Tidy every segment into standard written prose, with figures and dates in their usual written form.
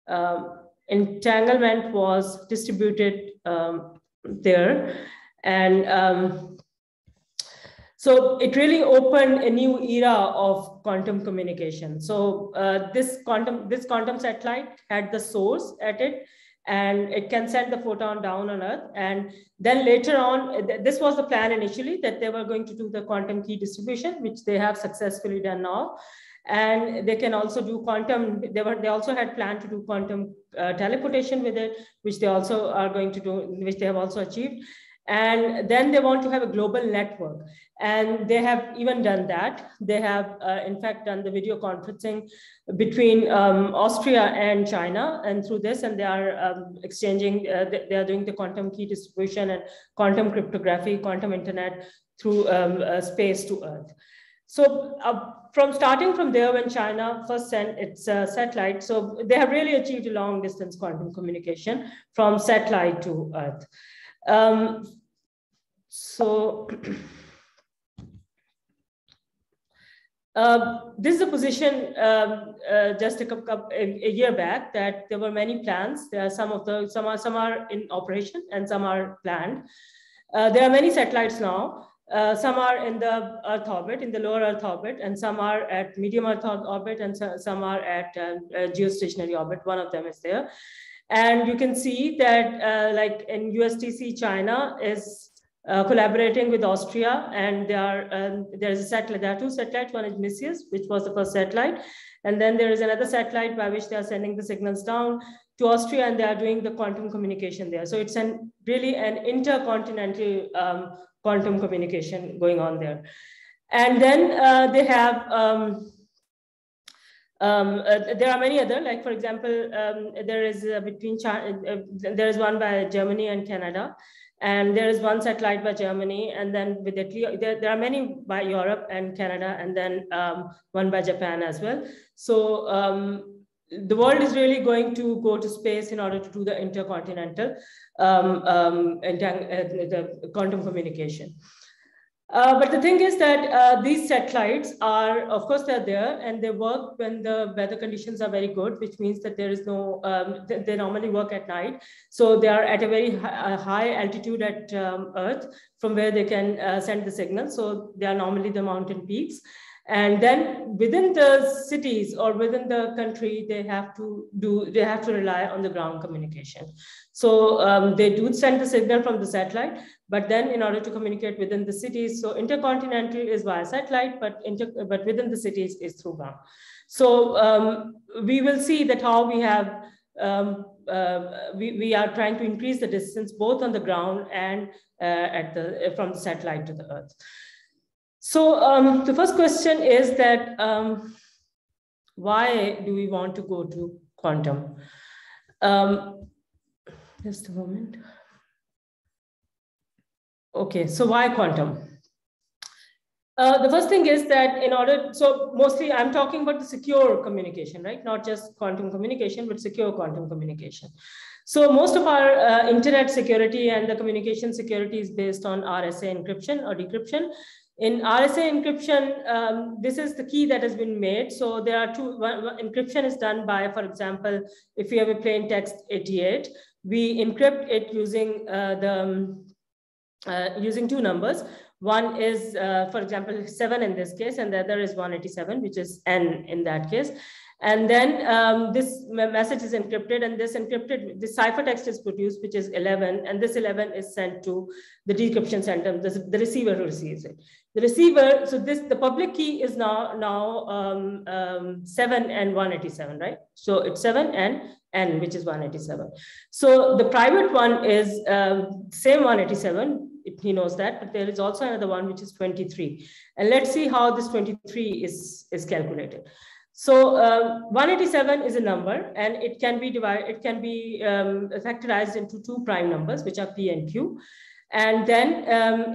entanglement was distributed there. And so it really opened a new era of quantum communication. So this quantum satellite had the source at it, and it can send the photon down on Earth. And then later on, this was the plan initially, that they were going to do the quantum key distribution, which they have successfully done now. And they can also do quantum, they also had planned to do quantum teleportation with it, which they also are going to do, which they have also achieved. And then they want to have a global network. And they have even done that. They have, in fact, done the video conferencing between Austria and China. And through this, and they are exchanging, they are doing the quantum key distribution and quantum cryptography, quantum internet through space to Earth. So from starting from there, when China first sent its satellite, so they have really achieved a long distance quantum communication from satellite to Earth. This is a position just a year back, that there were many plans. There are some are in operation and some are planned. There are many satellites now. Some are in the Earth orbit, in the lower Earth orbit, and some are at medium Earth orbit, and some are at geostationary orbit. One of them is there. And you can see that like in USTC, China is collaborating with Austria, and there's a satellite. There are two satellites. One is Messius, which was the first satellite, and then there is another satellite by which they are sending the signals down to Austria, and they are doing the quantum communication there. So it's really an intercontinental quantum communication going on there. And then they have. There are many other, like for example, there is between China, there is one by Germany and Canada, and there is one satellite by Germany, and then with Italy, there are many by Europe and Canada, and then one by Japan as well. So the world is really going to go to space in order to do the intercontinental the quantum communication. But the thing is that these satellites are, of course, they're there, and they work when the weather conditions are very good, which means that there is no, they normally work at night. So they are at a very high altitude at Earth, from where they can send the signal. So they are normally the mountain peaks. And then within the cities or within the country, they have to rely on the ground communication. So they do send the signal from the satellite, but then in order to communicate within the cities, so intercontinental is via satellite, but within the cities is through ground. So we will see that how we have, we are trying to increase the distance both on the ground and from the satellite to the Earth. So the first question is that why do we want to go to quantum? Just a moment. Okay, so why quantum? The first thing is that so mostly I'm talking about the secure communication, right? Not just quantum communication, but secure quantum communication. So most of our internet security and the communication security is based on RSA encryption or decryption. In RSA encryption, this is the key that has been made. So there are encryption is done by, for example, if we have a plain text 88, we encrypt it using using two numbers. One is, for example, 7 in this case, and the other is 187, which is N in that case. And then this message is encrypted, and this ciphertext is produced, which is 11, and this 11 is sent to the decryption center, the receiver who receives it. The receiver, so the public key is now 7 and 187, right? So it's 7 and N, which is 187. So the private one is same 187. He knows that, but there is also another one, which is 23. And let's see how this 23 is calculated. So 187 is a number, and it can be factorized into two prime numbers, which are P and Q. And then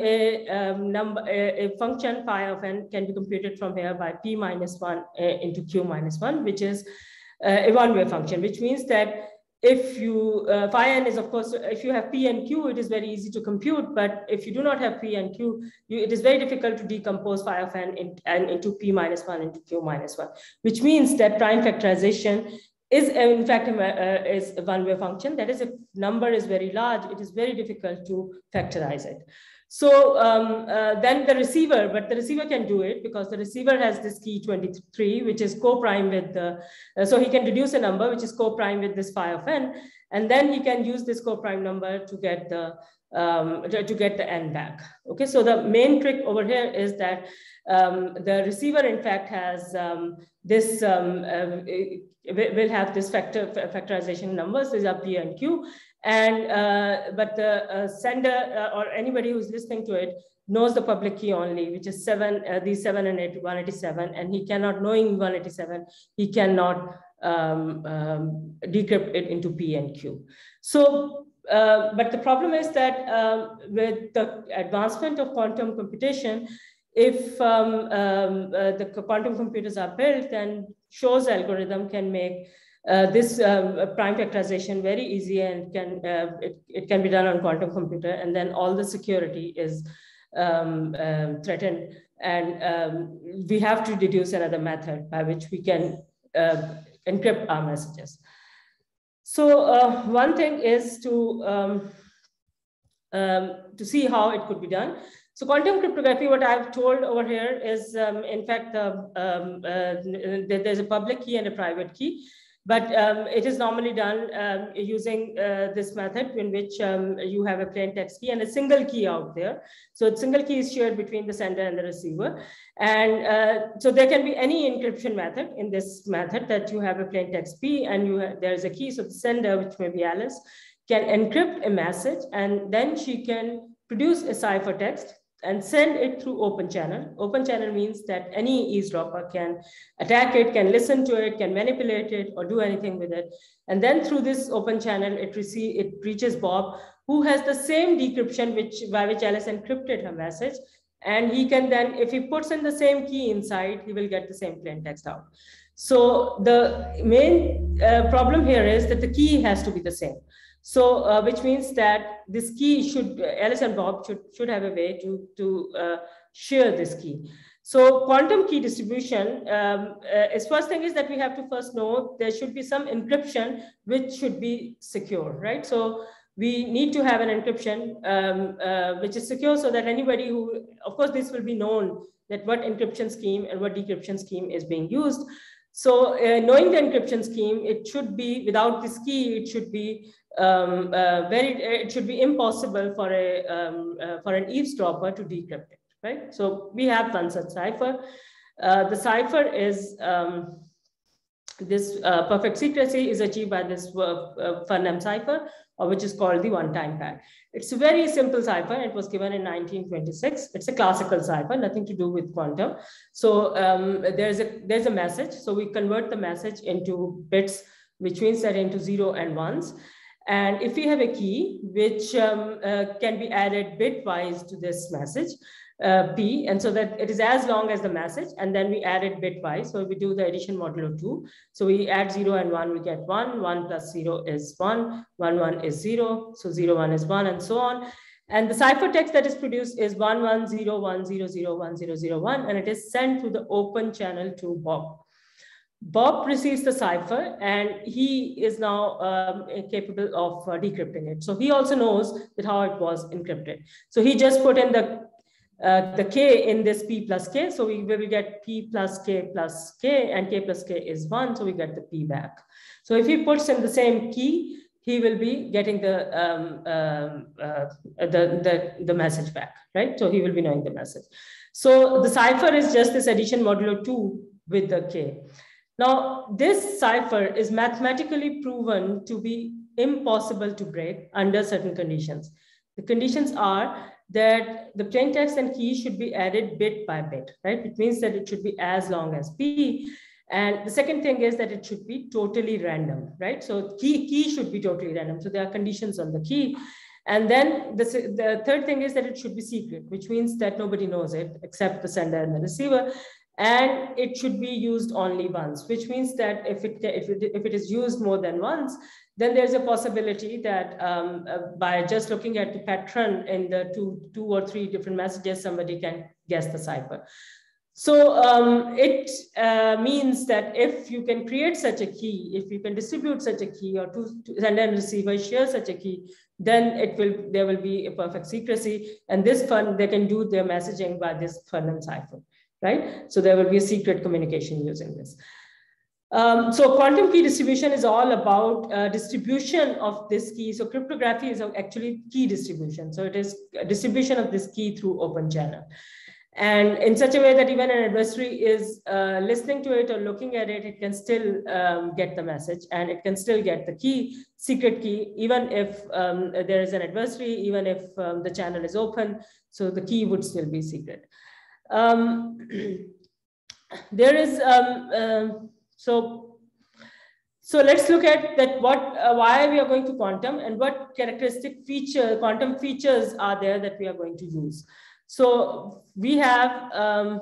a function phi of n can be computed from here by P minus 1 into Q minus 1, which is a one-way function, which means that if you, phi n is, of course, if you have P and Q, it is very easy to compute. But if you do not have P and Q, it is very difficult to decompose phi of n into P minus 1 into Q minus 1, which means that prime factorization is in fact is a one-way function. That is, if number is very large, it is very difficult to factorize it. So then the receiver, but the receiver can do it because the receiver has this key 23, which is co-prime with the, so he can deduce a number which is co-prime with this phi of n, and then he can use this co-prime number to get the n back. Okay, so the main trick over here is that the receiver in fact has this will have this factorization numbers. These are P and Q, and but the sender or anybody who's listening to it knows the public key only, which is these 7 and 8, 187, and he cannot, knowing 187, he cannot decrypt it into P and Q. So, but the problem is that with the advancement of quantum computation, if the quantum computers are built, then Shor's algorithm can make this prime factorization very easy, and it can be done on quantum computer, and then all the security is threatened, and we have to deduce another method by which we can encrypt our messages. So one thing is to see how it could be done. So quantum cryptography, what I've told over here is, in fact, there's a public key and a private key, but it is normally done using this method in which you have a plain text key and a single key out there. So the single key is shared between the sender and the receiver. And so there can be any encryption method in this method, that you have a plain text P and there's a key. So the sender, which may be Alice, can encrypt a message, and then she can produce a ciphertext and send it through open channel. Open channel means that any eavesdropper can attack it, can listen to it, can manipulate it, or do anything with it. And then through this open channel, it reaches Bob, who has the same decryption by which Alice encrypted her message. And he can then, if he puts in the same key inside, he will get the same plain text out. So the main problem here is that the key has to be the same. So, which means that this key Alice and Bob should have a way to share this key. So quantum key distribution, first thing is that we have to first know there should be some encryption which should be secure, right? So we need to have an encryption which is secure, so that anybody who, of course, this will be known that what encryption scheme and what decryption scheme is being used. So knowing the encryption scheme, it should be, without this key, it should be it should be impossible for an eavesdropper to decrypt it, right? So we have one such cipher. The cipher is this perfect secrecy is achieved by this Farnham cipher, which is called the one-time pad. It's a very simple cipher. It was given in 1926. It's a classical cipher, nothing to do with quantum. So there's a message. So we convert the message into bits, which means that into 0 and 1s. And if we have a key which can be added bitwise to this message, P, and so that it is as long as the message, and then we add it bitwise. So we do the addition modulo 2. So we add 0 and 1, we get 1, 1 plus 0 is 1, 1, 1 is 0, so 0, 1 is 1, and so on. And the ciphertext that is produced is 1, 1, 0, 1, 0, 0, 1, 0, 0, 1, and it is sent to the open channel to Bob. Bob receives the cipher, and he is now capable of decrypting it. So he also knows that how it was encrypted. So he just put in the K in this P plus K. So we will get P plus K, and K plus K is 1. So we get the P back. So if he puts in the same key, he will be getting the message back, right? So he will be knowing the message. So the cipher is just this addition modulo 2 with the K. Now, this cipher is mathematically proven to be impossible to break under certain conditions. The conditions are that the plain text and key should be added bit by bit, right? It means that it should be as long as P. And the second thing is that it should be totally random, right? So key should be totally random. So there are conditions on the key. And then the third thing is that it should be secret, which means that nobody knows it except the sender and the receiver. And it should be used only once, which means that if it is used more than once, then there's a possibility that by just looking at the pattern in the two or three different messages, somebody can guess the cipher. So it means that if you can create such a key, if you can distribute such a key, or to sender and receiver share such a key, then there will be a perfect secrecy. And this fund, they can do their messaging by this Furlan cipher, right? So there will be a secret communication using this. So quantum key distribution is all about distribution of this key. So cryptography is actually key distribution. So it is a distribution of this key through open channel. And in such a way that even an adversary is listening to it or looking at it, it can still get the message, and it can still get the key, secret key, even if there is an adversary, even if the channel is open. So the key would still be secret. There is, so let's look at that, why we are going to quantum, and what quantum features are there that we are going to use. So we have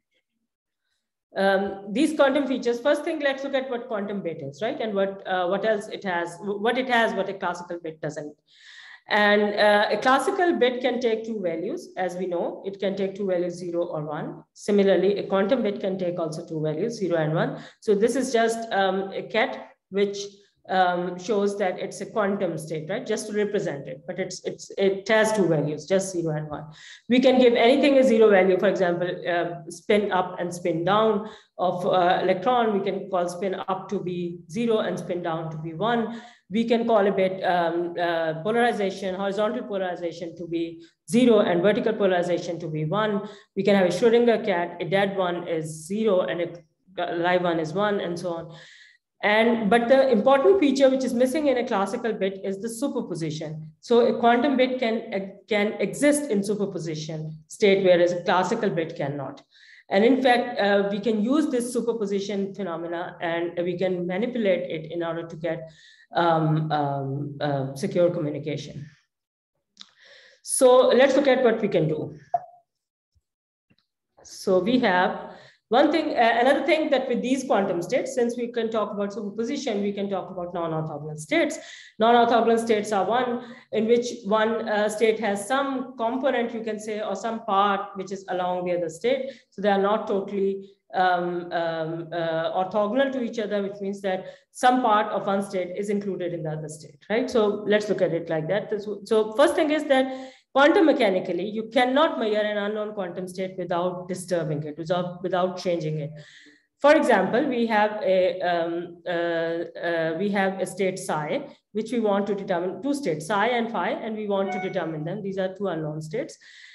these quantum features. First thing, let's look at what quantum bit is, right? And what else it has, what a classical bit doesn't. And a classical bit can take two values, as we know. It can take two values, 0 or 1. Similarly, a quantum bit can take also two values, 0 and 1. So this is just a cat, which shows that it's a quantum state, right? Just to represent it, but it has two values, just 0 and 1. We can give anything a 0 value. For example, spin up and spin down of electron. We can call spin up to be 0 and spin down to be 1. We can call a bit polarization, horizontal polarization to be 0 and vertical polarization to be 1. We can have a Schrodinger cat. A dead one is 0 and a live one is 1, and so on. But the important feature which is missing in a classical bit is the superposition. So a quantum bit can exist in superposition state, whereas a classical bit cannot. And in fact, we can use this superposition phenomena, and we can manipulate it in order to get secure communication. So let's look at what we can do. So we have one thing, another thing, that with these quantum states, since we can talk about superposition, we can talk about non-orthogonal states. Non-orthogonal states are one in which one state has some component, you can say, or some part which is along the other state. So they are not totally orthogonal to each other, which means that some part of one state is included in the other state, right? So let's look at it like that. So first thing is that quantum mechanically, you cannot measure an unknown quantum state without disturbing it, without changing it. For example, we have a state psi, which we want to determine, two states, psi and phi, and we want to determine them. These are two unknown states.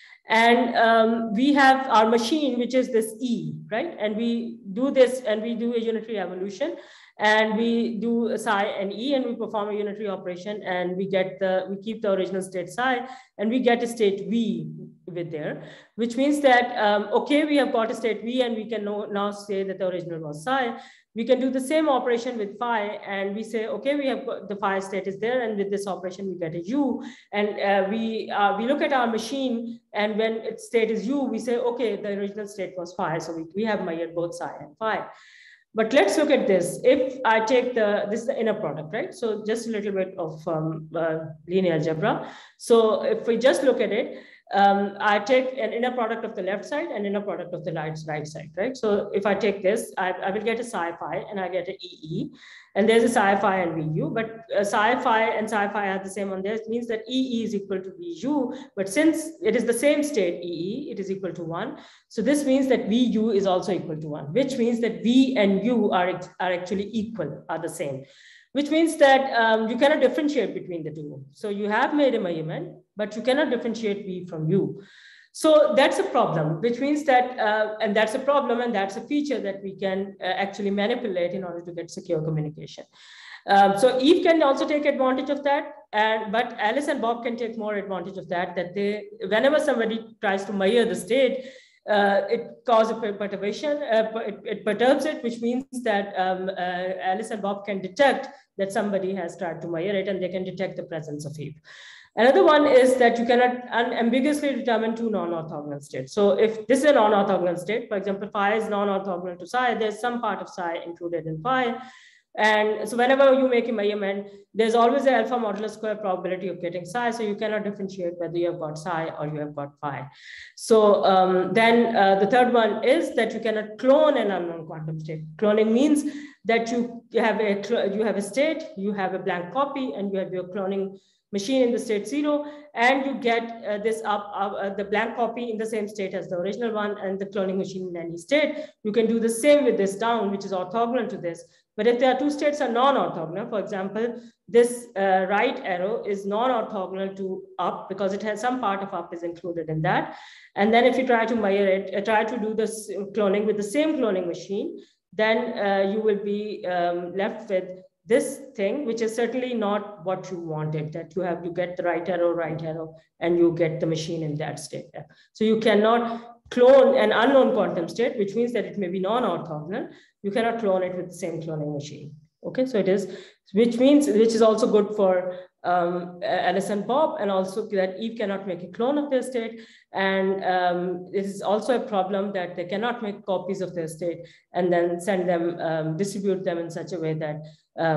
And we have our machine, which is this E, right? And we do this, and we do a unitary evolution, and we do psi and E, and we perform a unitary operation, and we keep the original state psi, and we get a state V with there, which means that, okay, we have got a state V, and we can now say that the original was psi. We can do the same operation with phi, and we say, okay, we have got the phi state is there, and with this operation we get a U, and we look at our machine, and when its state is U, we say, okay, the original state was phi, so we have measured both psi and phi. But let's look at this. If I take this is the inner product, right? So just a little bit of linear algebra. So if we just look at it, I take an inner product of the left side and inner product of the right side, right? So if I take this, I will get a psi phi, and I get an EE, and there's a psi phi and VU, but psi phi and psi phi are the same on there. It means that EE is equal to VU, but since it is the same state, EE, it is equal to 1. So this means that VU is also equal to 1, which means that V and U are actually equal, are the same, which means that you cannot differentiate between the two. So you have made a measurement, but you cannot differentiate V from U. So that's a problem, which means that, and that's a problem, and that's a feature that we can actually manipulate in order to get secure communication. So Eve can also take advantage of that, but Alice and Bob can take more advantage of that, whenever somebody tries to measure the state, it causes a perturbation, it perturbs it, which means that Alice and Bob can detect that somebody has tried to measure it, and they can detect the presence of Eve. Another one is that you cannot unambiguously determine two non-orthogonal states. So if this is a non-orthogonal state, for example, phi is non-orthogonal to psi, there's some part of psi included in phi. And so whenever you make a measurement, there's always an alpha modulo square probability of getting psi. So you cannot differentiate whether you have got psi or you have got phi. So then the third one is that you cannot clone an unknown quantum state. Cloning means that you have a state, you have a blank copy, and you have your cloning machine in the state 0, and you get the blank copy in the same state as the original one, and the cloning machine in any state. You can do the same with this down, which is orthogonal to this. But if there are two states are non-orthogonal, for example, this right arrow is non-orthogonal to up because it has some part of up is included in that. And then if you try to measure it, try to do this cloning with the same cloning machine, then you will be left with this thing, which is certainly not what you wanted, that you get the right arrow, and you get the machine in that state. So you cannot clone an unknown quantum state, which means that it may be non-orthogonal. You cannot clone it with the same cloning machine. Okay, so it is, which is also good for Alice and Bob, and also that Eve cannot make a clone of their state. And it is also a problem that they cannot make copies of their state and then send them, distribute them in such a way that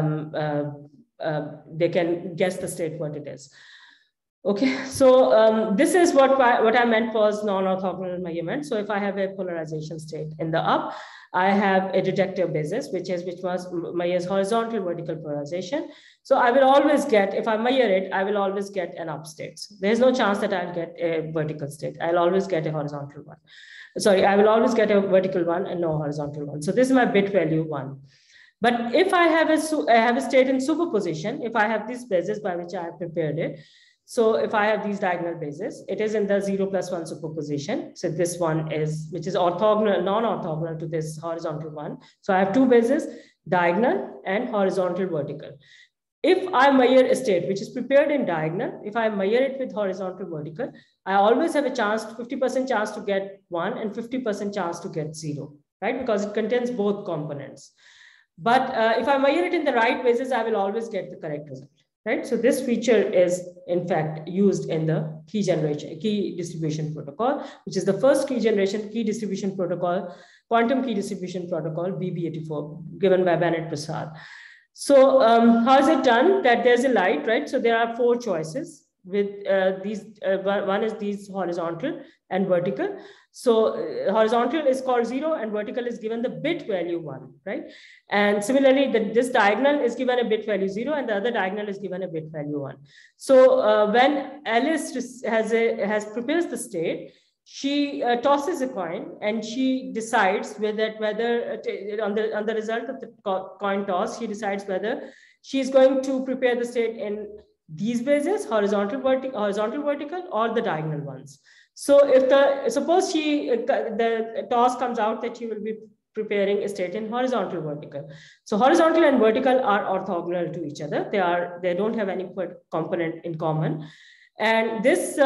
they can guess the state what it is. Okay, so this is what I meant was non-orthogonal measurement. So if I have a polarization state in the up, I have a detector basis, which measures horizontal vertical polarization. So I will always get, if I measure it, I will always get an up state. So there's no chance that I'll get a vertical state. I'll always get a horizontal one. Sorry, I will always get a vertical one and no horizontal one. So this is my bit value 1. But if I have a state in superposition, if I have this basis by which I have prepared it, so if I have these diagonal bases, it is in the 0+1 superposition. So this one is, which is orthogonal, non-orthogonal to this horizontal one. So I have two bases, diagonal and horizontal vertical. If I measure a state which is prepared in diagonal, if I measure it with horizontal vertical, I always have a chance, 50% chance to get 1 and 50% chance to get 0, right? Because it contains both components. But if I measure it in the right basis, I will always get the correct result. Right? So this feature is in fact used in the key distribution protocol, which is the first key distribution protocol, quantum key distribution protocol, BB84, given by Bennett Prasad. So how is it done? That there's a light, right? So there are 4 choices with these, one is these horizontal and vertical. So horizontal is called 0 and vertical is given the bit value 1, right? And similarly, this diagonal is given a bit value 0 and the other diagonal is given a bit value 1. So when Alice prepares the state, she tosses a coin and she decides whether on the result of the coin toss, she decides whether she's going to prepare the state in these bases, horizontal vertical, or the diagonal ones. So if suppose the toss comes out that you will be preparing a state in horizontal vertical. So horizontal and vertical are orthogonal to each other. They don't have any component in common. And this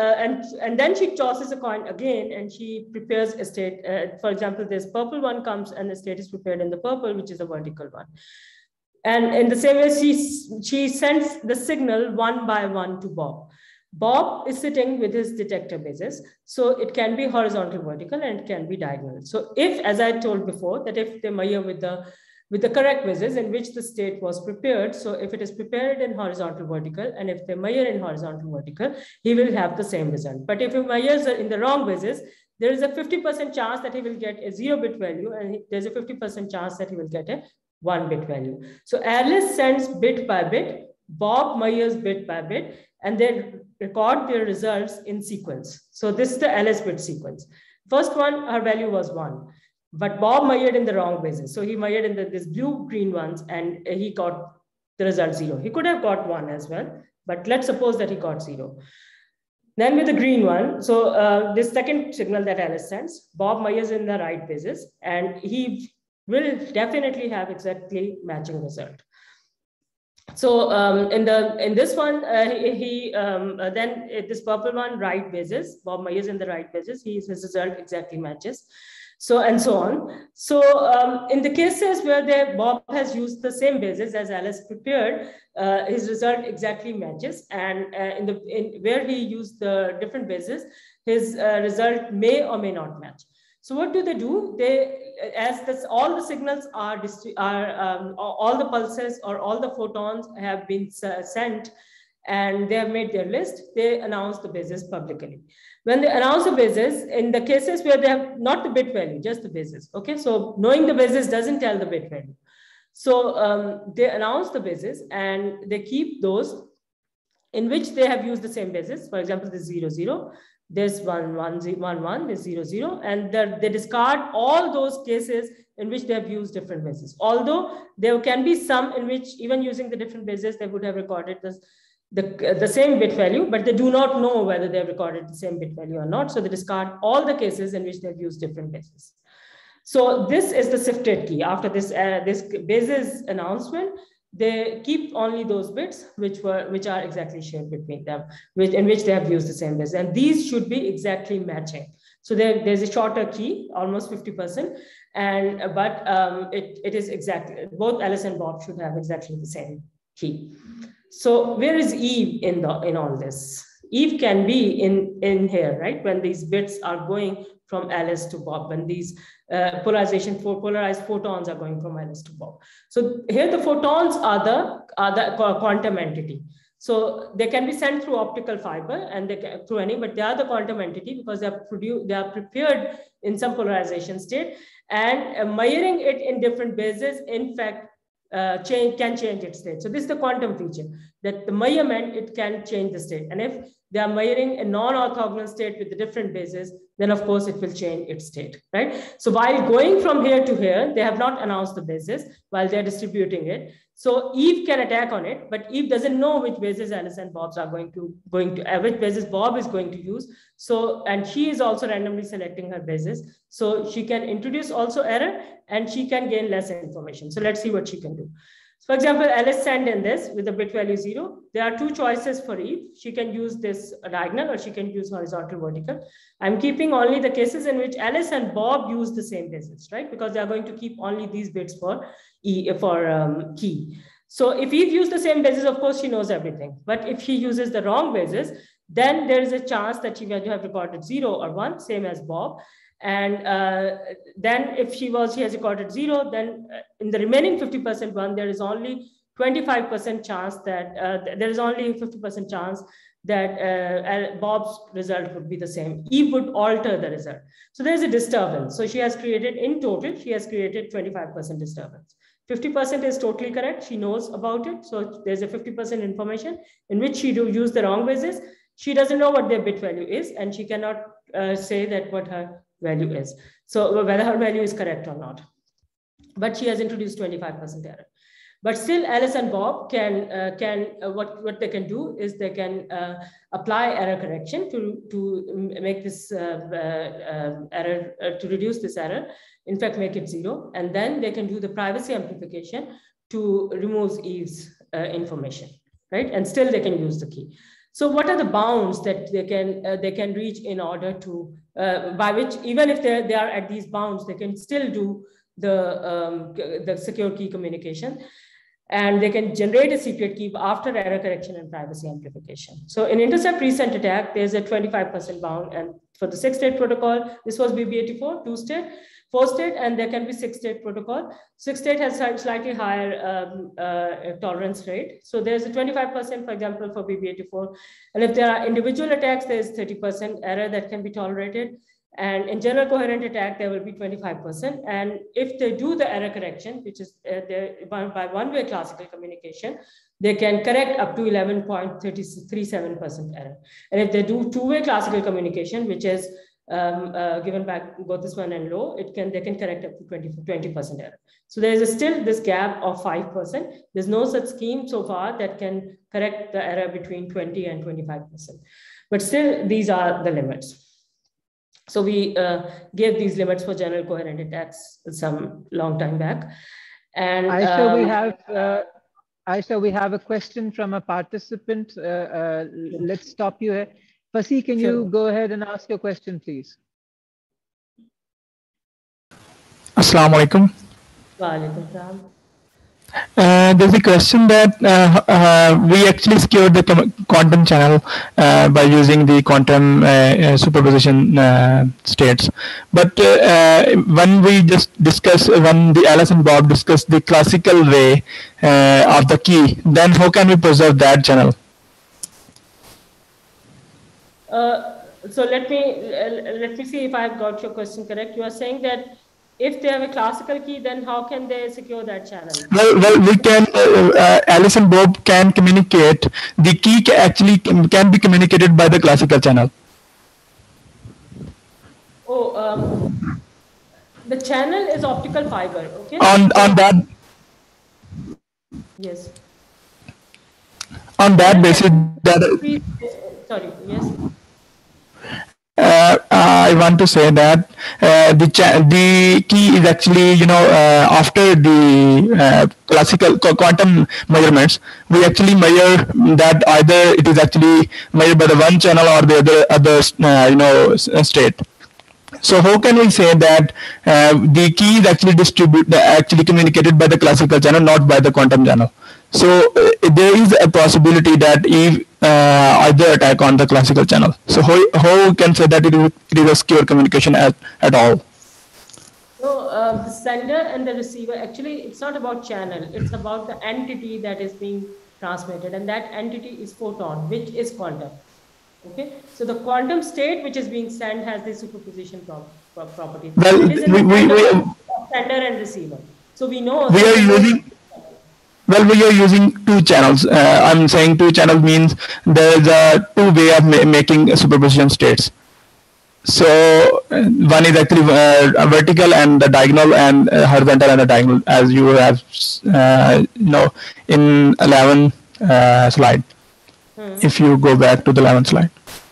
and then she tosses a coin again and she prepares a state. For example, this purple one comes and the state is prepared in the purple, which is a vertical one. And in the same way, she sends the signal 1 by 1 to Bob. Bob is sitting with his detector basis. So it can be horizontal vertical and it can be diagonal. So if, as I told before, that if they measure with the correct basis in which the state was prepared, so if it is prepared in horizontal vertical and if they measure in horizontal vertical, he will have the same result. But if he measures in the wrong basis, there is a 50% chance that he will get a 0-bit value and there's a 50% chance that he will get a 1-bit value. So Alice sends bit by bit, Bob measures bit by bit, and they record their results in sequence. So this is the Alice bit sequence. First one, her value was 1, but Bob measured in the wrong basis. So he measured in this blue-green ones and he got the result 0. He could have got 1 as well, but let's suppose that he got 0. Then with the green one, so this second signal that Alice sends, Bob measures in the right basis and he will definitely have exactly matching result. So in this one, then this purple one, right basis, Bob measures in the right basis, his result exactly matches. So and so on. So in the cases where Bob has used the same basis as Alice prepared, his result exactly matches. And where he used the different bases, his result may or may not match. So what do? They, as this, all the signals are all the pulses or all the photons have been sent, and they have made their list, they announce the basis publicly. When they announce the basis, in the cases where they have not the bit value, just the basis, okay? So knowing the basis doesn't tell the bit value. So they announce the basis and they keep those in which they have used the same basis. For example, this 0, 0, this 1, 1, 1, 1, this 0, 0, and they discard all those cases in which they have used different bases. Although there can be some in which even using the different bases, they would have recorded this, the same bit value, but they do not know whether they have recorded the same bit value or not. So they discard all the cases in which they've used different bases. So this is the sifted key. After this, this basis announcement, they keep only those bits which are exactly shared between them, in which they have used the same basis. And these should be exactly matching. So there's a shorter key, almost 50%, but it is exactly, both Alice and Bob should have exactly the same key. So where is Eve in all this? Eve can be in here, right? When these bits are going from Alice to Bob, when these polarized photons are going from Alice to Bob. So here the photons are the quantum entity. So they can be sent through optical fiber and through any, but they are the quantum entity because they are prepared in some polarization state, and measuring it in different bases, in fact, can change its state. So this is the quantum feature, that the measurement, it can change the state. And if they are measuring a non-orthogonal state with the different bases, then of course it will change its state, right? So while going from here to here, they have not announced the basis while they're distributing it. So Eve can attack on it, but Eve doesn't know which basis Alice and Bob's are going to which basis Bob is going to use. So, and she is also randomly selecting her basis. So she can introduce also error and she can gain less information. So let's see what she can do. So for example, Alice sent in this with the bit value 0. There are two choices for Eve. She can use this diagonal or she can use horizontal vertical. I'm keeping only the cases in which Alice and Bob use the same basis, right? Because they are going to keep only these bits for key. So if Eve used the same basis, of course, she knows everything. But if she uses the wrong basis, then there is a chance that she will have recorded 0 or 1, same as Bob. And then if she has recorded 0, then in the remaining 50% one, there is only 25% chance that there is only 50% chance that Bob's result would be the same. Eve would alter the result. So there's a disturbance. So she has created, in total, she has created 25% disturbance. 50% is totally correct. She knows about it. So there's a 50% information in which she use the wrong basis. She doesn't know what their bit value is, and she cannot say that what her value is. So whether her value is correct or not. But she has introduced 25% error. But still, Alice and Bob what they can do is they can apply error correction to make this error, to reduce this error, in fact, make it 0. And then they can do the privacy amplification to remove Eve's information, right? And still they can use the key. So what are the bounds that they can reach in order to, by which even if they are at these bounds, they can still do the secure key communication, and they can generate a secret key after error correction and privacy amplification. So in intercept recent attack, there's a 25% bound, and for the 6-state protocol, this was BB84, 2-state, 4-state, and there can be 6-state protocol. 6-state has slightly higher tolerance rate. So there's a 25%, for example, for BB84. And if there are individual attacks, there's 30% error that can be tolerated. And in general coherent attack, there will be 25%. And if they do the error correction, which is by one-way classical communication, they can correct up to 11.37% error. And if they do two-way classical communication, which is given back both this one and low, they can correct up to 20% error. So there is still this gap of 5%. There's no such scheme so far that can correct the error between 20 and 25%. But still, these are the limits. So we gave these limits for general coherent attacks some long time back. And Aisha, we have a question from a participant. Let's stop you here. Fasi, can you go ahead and ask your question, please? Assalamu alaikum. Wa alaikum salam. There's a question that we actually secured the quantum channel by using the quantum superposition states. But when we just discuss, when the Alice and Bob discuss the classical way of the key, then how can we preserve that channel? So let me see if I've got your question correct. You are saying that if they have a classical key, then how can they secure that channel? Well, we can. Alice and Bob can communicate. The key actually can be communicated by the classical channel. Oh, the channel is optical fiber. Okay. On that. Yes. On that basis, that. Sorry. Yes. I want to say that the key is actually, after the classical quantum measurements, we actually measure that either it is actually measured by the one channel or the other state. So how can we say that the key is actually communicated by the classical channel, not by the quantum channel? So there is a possibility that if either attack on the classical channel. So how can say that it is a secure communication at all? So the sender and the receiver, actually, it's not about channel. It's about the entity that is being transmitted, and that entity is photon, which is quantum. Okay, so the quantum state which is being sent has the superposition property. Well, we sender and receiver. So we know we are using. Well, we are using two channels. I'm saying two channels means there is a two way of making superposition states. So one is actually vertical and the diagonal, and horizontal and the diagonal, as you have in 11 slide. If you go back to the 11th slide.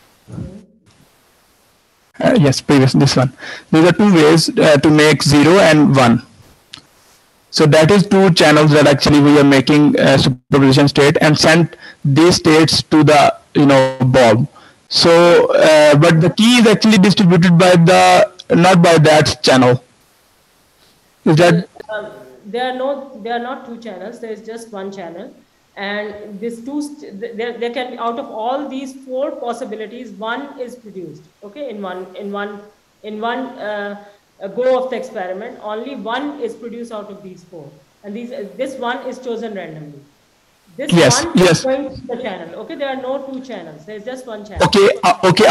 Yes, this one. These are two ways to make 0 and 1. So that is two channels that actually we are making superposition state and send these states to the Bob. So but the key is actually distributed by not by that channel. Is that? There are not two channels. There is just one channel, and this there can be, out of all these four possibilities, one is produced. Okay, in one go of the experiment, only one is produced out of these four, and this one is chosen randomly. This one is going to the channel. Okay, there are no two channels. There is just one channel. Okay. Okay.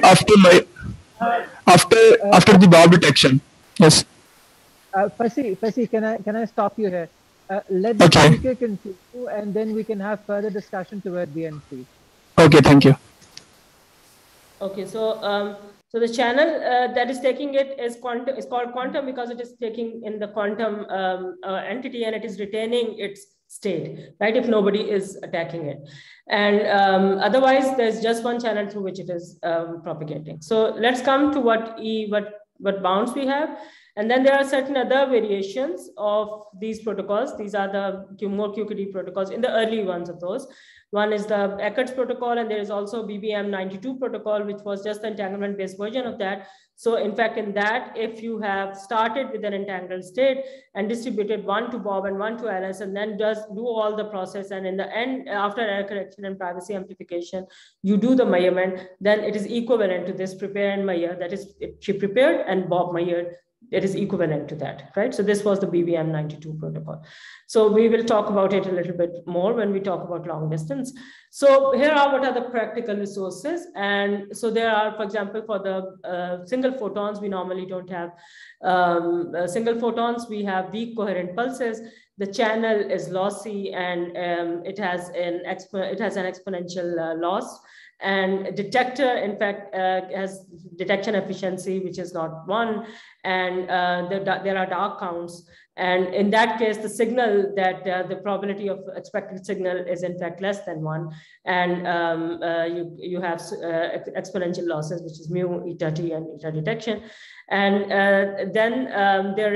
After the Bob detection. Yes. Fasi, can I stop you here? Let the speaker continue, and then we can have further discussion toward the end, please. Okay. Thank you. Okay. So the channel that is taking it is quantum. It's called quantum because it is taking in the quantum entity, and it is retaining its state, right? If nobody is attacking it, and otherwise there's just one channel through which it is propagating. So let's come to what bounds we have, and then there are certain other variations of these protocols. These are the more QKD protocols in the early ones of those. One is the Eckert's protocol, and there is also BBM92 protocol, which was just the entanglement-based version of that. So in fact, in that, if you have started with an entangled state and distributed one to Bob and one to Alice, and then just do all the process, and in the end, after error correction and privacy amplification, you do the measurement, then it is equivalent to this prepare and measure. That is, she prepared and Bob measured. It is equivalent to that, right? So this was the BBM92 protocol. So we will talk about it a little bit more when we talk about long distance. So here are what are the practical resources. And so there are, for example, for the single photons, we normally don't have single photons. We have weak coherent pulses. The channel is lossy, and it has an exponential loss. And detector, in fact, has detection efficiency, which is not 1. And there are dark counts. And in that case, the signal that the probability of expected signal is in fact less than 1. And you have exponential losses, which is mu, eta t, and eta detection. And then there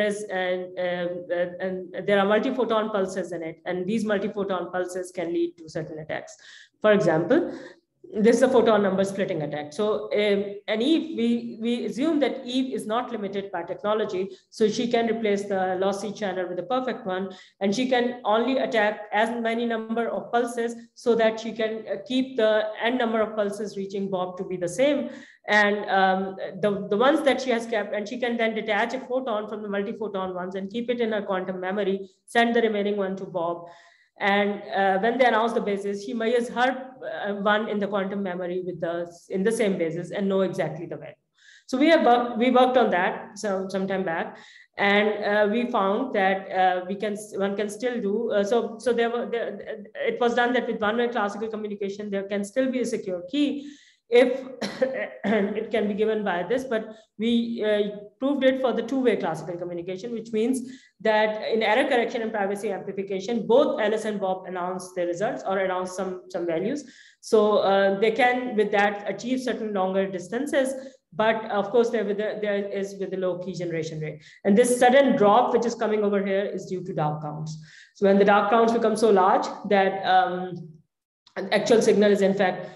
are multi-photon pulses in it. And these multi-photon pulses can lead to certain attacks. For example, this is a photon number splitting attack. So, and Eve, we assume that Eve is not limited by technology. So she can replace the lossy channel with the perfect one. And she can only attack as many number of pulses so that she can keep the n number of pulses reaching Bob to be the same. And the ones that she has kept, and she can then detach a photon from the multi-photon ones and keep it in her quantum memory, send the remaining one to Bob. And when they announce the basis, she measures her one in the quantum memory with in the same basis and know exactly the value. So we worked on that some time back, and we found that one can still do so it was done that with one-way classical communication there can still be a secure key if it can be given by this, but we proved it for the two-way classical communication, which means that in error correction and privacy amplification, both Alice and Bob announce their results or announce some values. So they can, with that, achieve certain longer distances, but of course there is with the low key generation rate. And this sudden drop, which is coming over here, is due to dark counts. So when the dark counts become so large that an actual signal is in fact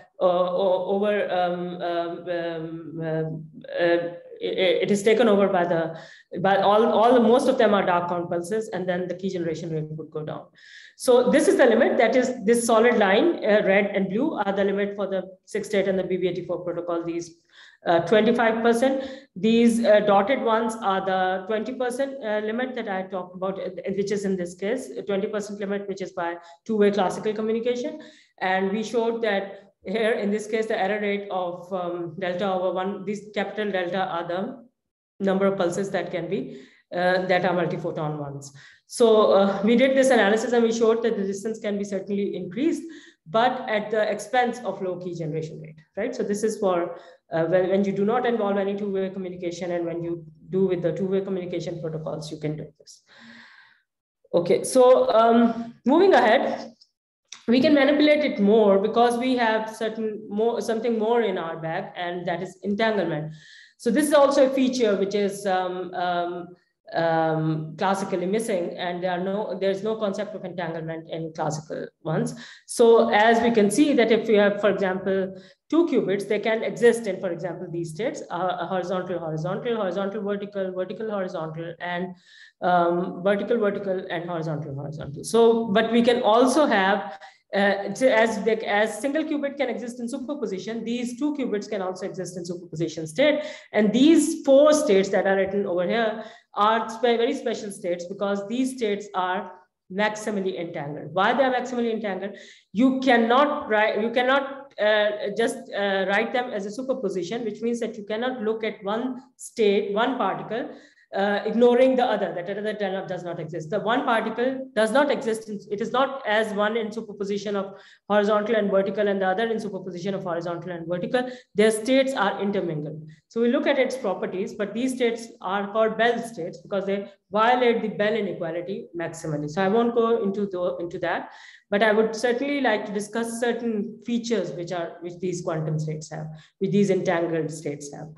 it is taken over by most of them are dark count pulses, and then the key generation rate would go down. So this is the limit. That is, this solid line, red and blue, are the limit for the 6-state and the BB84 protocol. These 25%. These dotted ones are the 20% limit that I talked about, which is in this case, a 20% limit, which is by two-way classical communication. And we showed that here, in this case, the error rate of delta over 1, these capital delta are the number of pulses that can be, that are multi-photon ones. So we did this analysis and we showed that the distance can be certainly increased, but at the expense of low key generation rate, right? So this is for when you do not involve any two-way communication, and when you do with the two-way communication protocols, you can do this. Okay, so moving ahead, we can manipulate it more because we have something more in our bag, and that is entanglement. So this is also a feature which is classically missing, and there's no concept of entanglement in classical ones. So as we can see that if we have, for example, two qubits, they can exist in, for example, these states, horizontal, vertical, horizontal, and vertical, and horizontal. So, but we can also have, as single qubit can exist in superposition, these two qubits can also exist in superposition state. And these 4 states that are written over here are very special states because these states are maximally entangled. Why they are maximally entangled? You cannot just write them as a superposition, which means that you cannot look at one state, one particle, ignoring the other, that other does not exist. The one particle does not exist. It is not as one in superposition of horizontal and vertical and the other in superposition of horizontal and vertical. Their states are intermingled. So we look at its properties, but these states are called Bell states because they violate the Bell inequality maximally. So I won't go into that, but I would certainly like to discuss certain features which these quantum states have, which these entangled states have.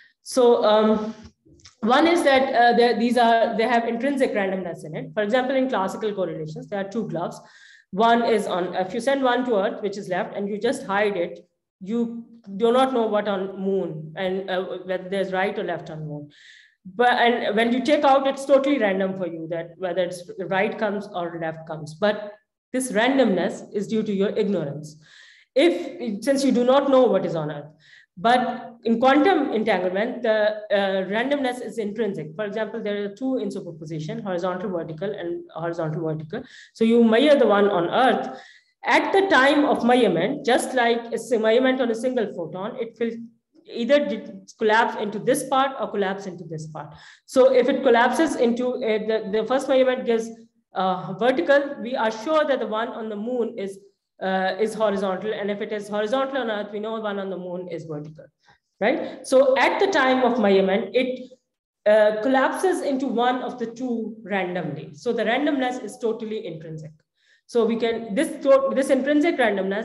So one is that they have intrinsic randomness in it. For example, in classical correlations, there are 2 gloves. One is on, if you send one to Earth, which is left, and you just hide it, you do not know what on Moon and whether there's right or left on Moon. And when you take out, it's totally random for you that whether it's right comes or left comes. But this randomness is due to your ignorance. Since you do not know what is on Earth. But in quantum entanglement, the randomness is intrinsic. For example, there are 2 in superposition, horizontal, vertical, and horizontal, vertical. So you measure the one on Earth. At the time of measurement, just like a measurement on a single photon, it will either collapse into this part or collapse into this part. So if it collapses into, the first measurement gives vertical, we are sure that the one on the Moon is horizontal, and if it is horizontal on Earth, we know one on the Moon is vertical, right? So at the time of measurement, it collapses into one of the 2 randomly. So the randomness is totally intrinsic. So we can, this intrinsic randomness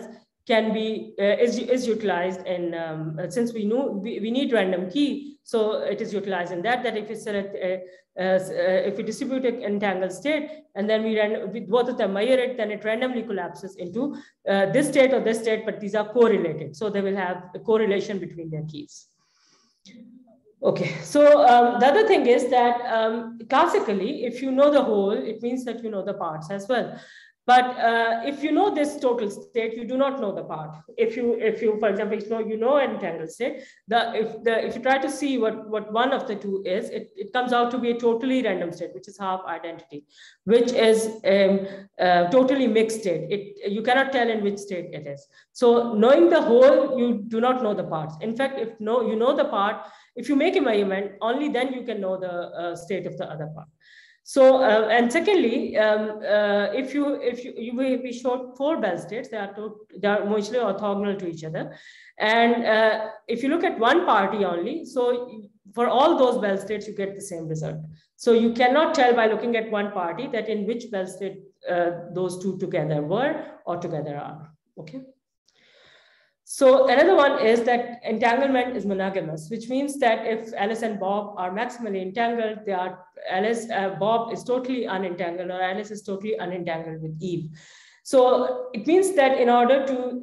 can be is utilized in since we know we need random key, so it is utilized in that if you select if we distribute an entangled state and then we both of them measure it, then it randomly collapses into this state or this state, but these are correlated, so they will have a correlation between their keys. Okay, so the other thing is that classically, if you know the whole, it means that you know the parts as well. But if you know this total state, you do not know the part. If you, for example, you know an entangled state, if you try to see what one of the two is, it comes out to be a totally random state, which is half identity, which is totally mixed state. You cannot tell in which state it is. So knowing the whole, you do not know the parts. In fact, if you know the part, if you make a measurement, only then you can know the state of the other part. So, and secondly, if we showed 4 Bell states, they are mutually orthogonal to each other. And if you look at one party only, so for all those Bell states, you get the same result. So you cannot tell by looking at one party that in which Bell state those two together were or together are, okay? So another one is that entanglement is monogamous, which means that if Alice and Bob are maximally entangled, Bob is totally unentangled, or Alice is totally unentangled with Eve. So it means that in order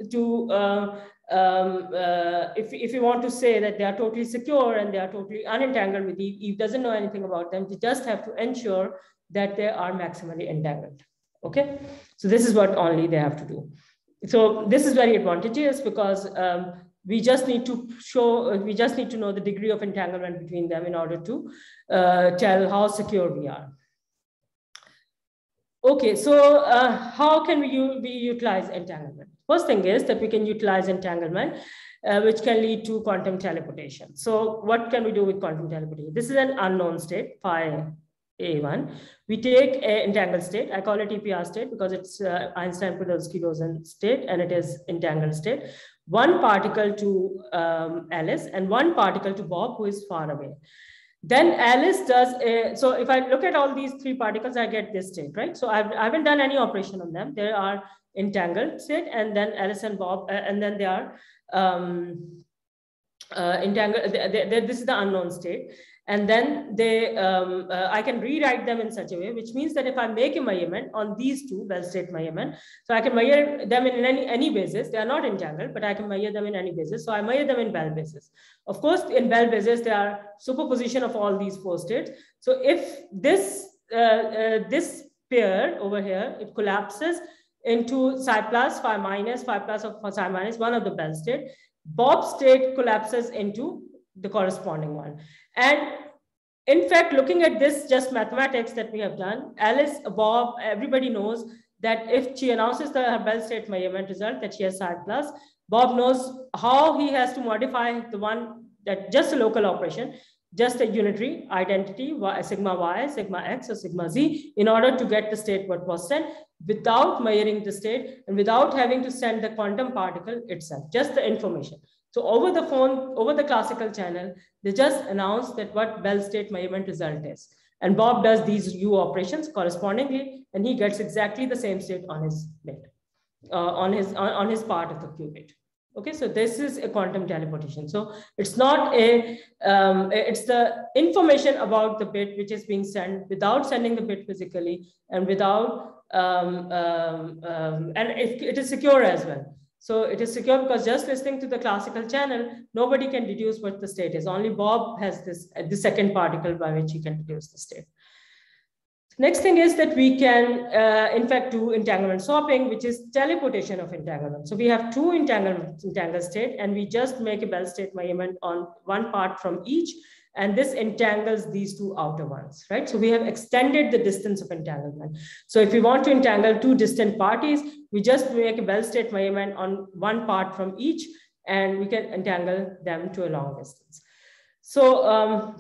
if you want to say that they are totally secure and they are totally unentangled with Eve, Eve doesn't know anything about them. You just have to ensure that they are maximally entangled. Okay, so this is what only they have to do. So this is very advantageous because we just need to know the degree of entanglement between them in order to tell how secure we are. Okay, so how can we utilize entanglement? First thing is that we can utilize entanglement, which can lead to quantum teleportation. So what can we do with quantum teleportation? This is an unknown state, phi A1. We take an entangled state. I call it EPR state because it's Einstein-Podolsky-Rosen state, and it is entangled state. One particle to Alice and one particle to Bob, who is far away. Then Alice does so if I look at all these 3 particles, I get this state, right? So I haven't done any operation on them. They are entangled state, and then Alice and Bob, and then they are entangled. This is the unknown state. And then I can rewrite them in such a way, which means that if I make a measurement on these 2 Bell state measurement, so I can measure them in any basis. They are not entangled, but I can measure them in any basis. So I measure them in Bell basis. Of course, in Bell basis, there are superposition of all these 4 states. So if this pair over here, it collapses into psi plus, phi minus, phi plus of psi minus, one of the Bell state, Bob state collapses into the corresponding one. And in fact, looking at this just mathematics that we have done, Alice, Bob, everybody knows that if she announces her Bell state measurement result that she has psi plus, Bob knows how he has to modify the one that just a local operation, just a unitary identity, sigma y, sigma x, or sigma z, in order to get the state what was sent without measuring the state and without having to send the quantum particle itself, just the information. So over the phone, over the classical channel, they just announce that what Bell state measurement result is. And Bob does these U operations correspondingly, and he gets exactly the same state on his bit, on his part of the qubit. Okay, so this is a quantum teleportation. So it's not it's the information about the bit which is being sent without sending the bit physically and without, and it is secure as well. So it is secure because just listening to the classical channel, nobody can deduce what the state is. Only Bob has the second particle by which he can deduce the state. Next thing is that we can, in fact, do entanglement swapping, which is teleportation of entanglement. So we have 2 entangled state, and we just make a Bell state measurement on one part from each, and this entangles these 2 outer ones, right? So we have extended the distance of entanglement. So if we want to entangle 2 distant parties, we just make a Bell state measurement on one part from each, and we can entangle them to a long distance. So,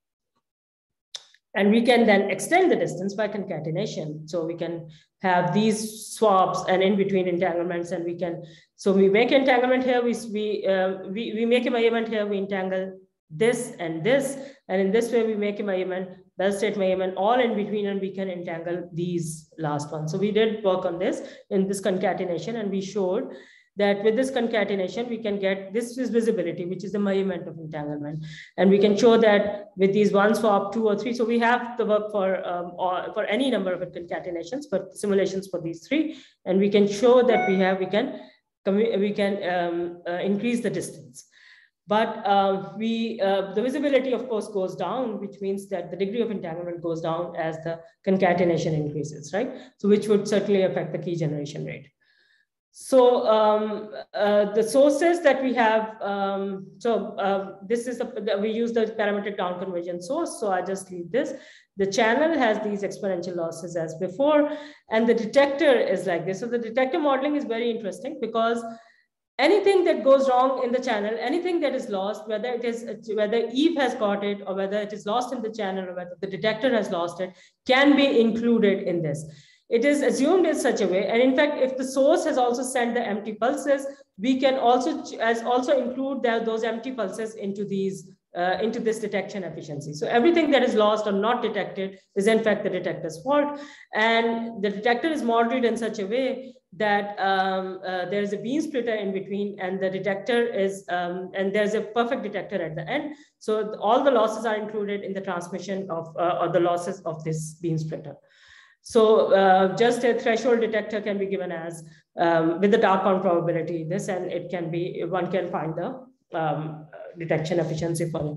and we can then extend the distance by concatenation. So we can have these swaps and in between entanglements, and we can, so we make entanglement here, we make a measurement here, we entangle this and this, and in this way we make a measurement, Bell state measurement, all in between, and we can entangle these last ones. So we did work on this in this concatenation, and we showed that with this concatenation, we can get, this is visibility, which is the measurement of entanglement. And we can show that with these 1 swap, 2 or 3. So we have the work for any number of concatenations, but simulations for these 3. And we can show that we can increase the distance. But the visibility, of course, goes down, which means that the degree of entanglement goes down as the concatenation increases, right? So which would certainly affect the key generation rate. So the sources that we have, this is we use the parametric down convergence source. So I just leave this. The channel has these exponential losses as before, and the detector is like this. So the detector modeling is very interesting because anything that goes wrong in the channel, anything that is lost, whether Eve has got it or whether it is lost in the channel or whether the detector has lost it, can be included in this. It is assumed in such a way. And in fact, if the source has also sent the empty pulses, we can also include those empty pulses into this detection efficiency. So everything that is lost or not detected is in fact the detector's fault. And the detector is modeled in such a way that there is a beam splitter in between, and the detector is, and there's a perfect detector at the end. So all the losses are included in the transmission of, or the losses of this beam splitter. So just a threshold detector can be given as, with the dark count probability, this, and it can be, one can find the detection efficiency for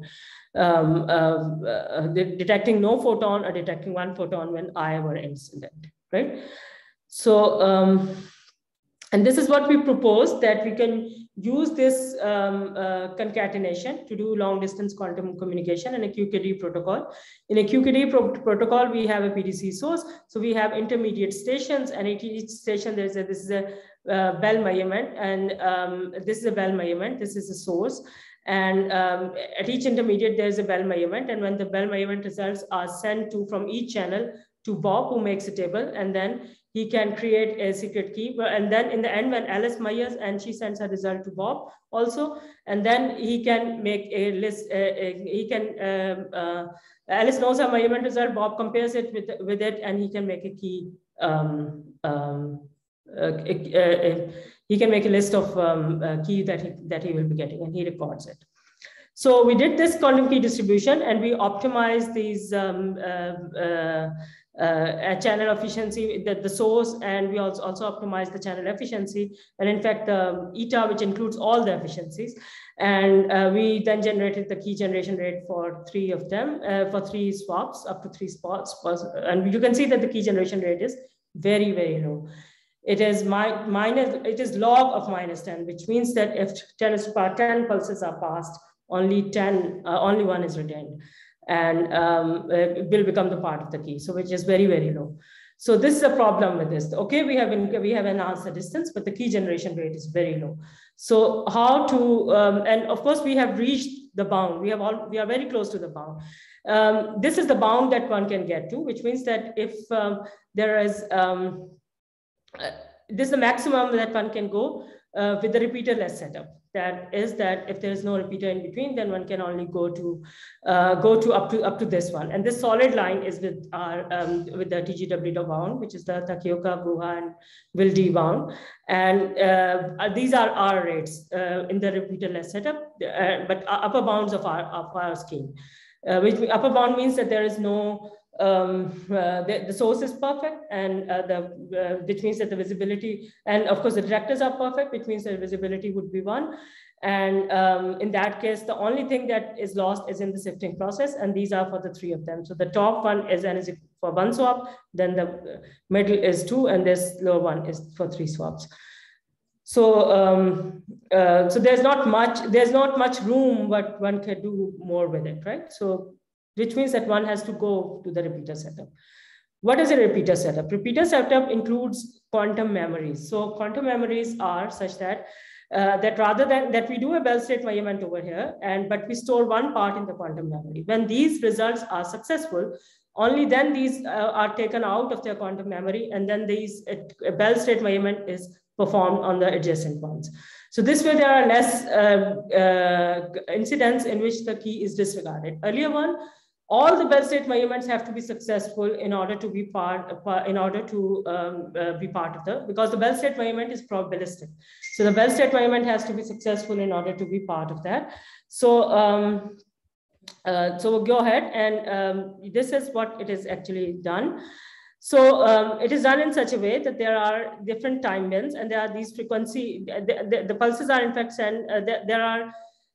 detecting no photon or detecting 1 photon when I were incident, right? So, and this is what we propose, that we can use this concatenation to do long distance quantum communication in a QKD protocol. In a QKD protocol, we have a PDC source. So we have intermediate stations, and at each station, this is a Bell measurement, and this is a Bell measurement, this is a source. And at each intermediate, there's a Bell measurement. And when the Bell measurement results are sent from each channel to Bob, who makes a table, and then he can create a secret key. And then in the end, when Alice measures, and she sends her result to Bob also, and then he can make a list, Alice knows her measurement result, Bob compares it with it, and he can make a key, he can make a list of key that he will be getting, and he records it. So we did this quantum key distribution, and we optimized these channel efficiency, the source, and we also optimized the channel efficiency, and in fact the eta, which includes all the efficiencies. And we then generated the key generation rate for 3 of them, for 3 swaps, up to 3 spots. And you can see that the key generation rate is very, very low. It is it is log of -10, which means that if 10⁻10 pulses are passed, only 1 is retained, and it will become the part of the key. So which is very, very low. So this is a problem with this. Okay, we have enhanced the distance, but the key generation rate is very low. So how to, and of course we have reached the bound. We are very close to the bound. This is the bound that one can get to, which means that if there is, this is the maximum that one can go with the repeaterless setup. That is that if there is no repeater in between, then one can only go to up to this one. And this solid line is with our with the TGW bound, which is the Takioka, Buha, and Wilde bound. And these are our rates in the repeaterless setup, but upper bounds of our scheme. Which upper bound means that there is no the source is perfect, and which means that the visibility, and of course the detectors are perfect, which means that visibility would be 1. And in that case, the only thing that is lost is in the sifting process, and these are for the 3 of them. So the top one is N is for 1 swap, then the middle is 2, and this lower one is for 3 swaps. So so there's not much room, but one can do more with it, right? So which means that one has to go to the repeater setup. What is a repeater setup? Repeater setup includes quantum memories. So quantum memories are such that that rather than that we do a Bell state measurement over here, but we store one part in the quantum memory. When these results are successful, only then these are taken out of their quantum memory, and then these a Bell state measurement is performed on the adjacent ones. So this way there are less incidents in which the key is disregarded. Earlier one, all the Bell state measurements have to be successful in order to be part of the, because the Bell state measurement is probabilistic. So the Bell state measurement has to be successful in order to be part of that. So, so we'll go ahead, and this is what it is actually done. So it is done in such a way that there are different time bands, and there are these frequency, the pulses are in fact sent, there are